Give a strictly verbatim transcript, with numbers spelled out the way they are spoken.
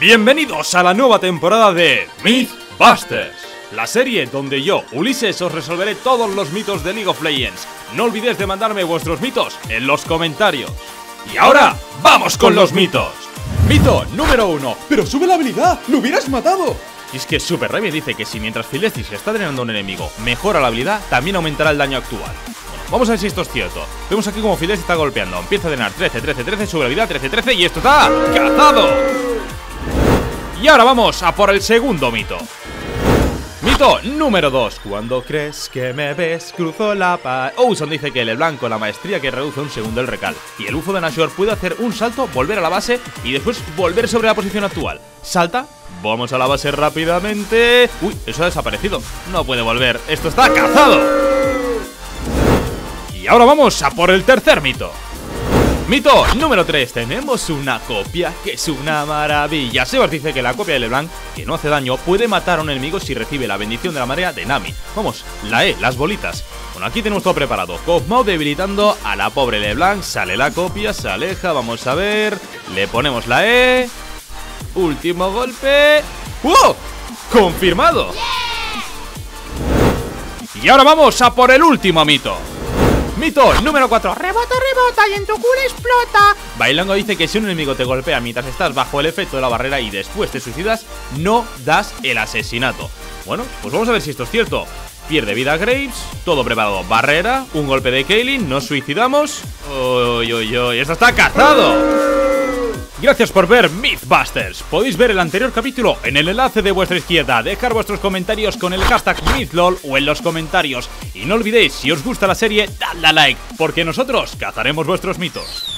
Bienvenidos a la nueva temporada de Mythbusters, la serie donde yo, Ulises, os resolveré todos los mitos de League of Legends. No olvidéis de mandarme vuestros mitos en los comentarios. Y ahora, ¡vamos con los mitos! Mito número uno. ¡Pero sube la habilidad! ¡Lo hubieras matado! Y es que Super Remy dice que si mientras Philestis está drenando a un enemigo mejora la habilidad, también aumentará el daño actual. Bueno, vamos a ver si esto es cierto. Vemos aquí como Philestis está golpeando. Empieza a drenar trece, trece, trece, sube la habilidad trece, trece y esto está cazado. Y ahora vamos a por el segundo mito. Mito número dos. Cuando crees que me ves, cruzo la paz. Owson dice que LeBlanc con la maestría que reduce un segundo el recal y el bufo de Nashor puede hacer un salto, volver a la base y después volver sobre la posición actual. Salta, vamos a la base rápidamente. Uy, eso ha desaparecido. No puede volver, esto está cazado. Y ahora vamos a por el tercer mito. Mito número tres. Tenemos una copia que es una maravilla. Sebas dice que la copia de LeBlanc, que no hace daño, puede matar a un enemigo si recibe la bendición de la marea de Nami. Vamos, la E, las bolitas. Bueno, aquí tenemos todo preparado. Cosmo debilitando a la pobre LeBlanc. Sale la copia, se aleja, vamos a ver. Le ponemos la E. Último golpe. ¡Wow! ¡Confirmado! Y ahora vamos a por el último mito. Mito número cuatro. Rebota, rebota y en tu culo explota. Bailango dice que si un enemigo te golpea mientras estás bajo el efecto de la barrera y después te suicidas, no das el asesinato. Bueno, pues vamos a ver si esto es cierto. Pierde vida Graves, todo preparado. Barrera, un golpe de Kaylin, nos suicidamos. Uy, uy, uy, esto está cazado. Gracias por ver Mythbusters. Podéis ver el anterior capítulo en el enlace de vuestra izquierda. Dejar vuestros comentarios con el hashtag MythLol o en los comentarios. Y no olvidéis, si os gusta la serie, dadle a like, porque nosotros cazaremos vuestros mitos.